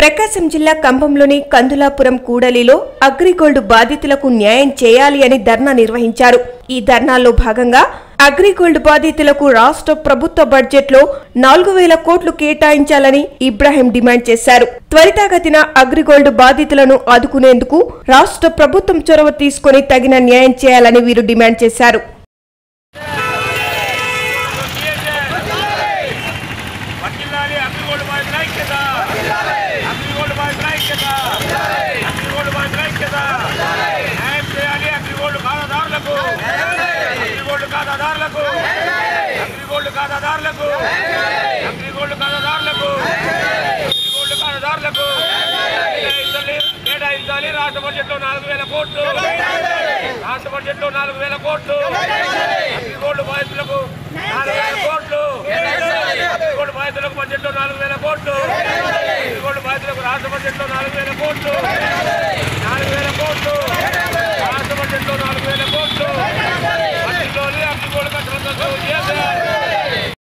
ప్రకాశం జిల్లా కంభంలోని కందులాపురం కూడలిలో అగ్రిగోల్డ్ బాధితులకు న్యాయం చేయాలి అని ధర్నా నిర్వహించారు. ఈ ధర్నాలో భాగంగా అగ్రిగోల్డ్ బాధితులకు రాష్ట్ర ప్రభుత్వ బడ్జెట్లో 4000 కోట్లు కేటాయించాలని ఇబ్రాహీం డిమాండ్ చేశారు. త్వరితగతిన అగ్రిగోల్డ్ బాధితులను ఆదుకునేందుకు రాష్ట్ర ప్రభుత్వం చొరవ తీసుకుని తగిన న్యాయం చేయాలని వీరు డిమాండ్ చేశారు. రాష్ట్ర బడ్జెట్లో 4000 కోట్లు రాష్ట్ర బడ్జెట్లో 4000 కోట్లు అగ్రిగోల్డ్ బాధితులకు 4000 కోట్లు అగ్రిగోల్డ్ బాధితులకు బడ్జెట్లో 4000 కోట్లు అగ్రిగోల్డ్ బాధితులకు రాష్ట్ర బడ్జెట్లో 4000 కోట్లు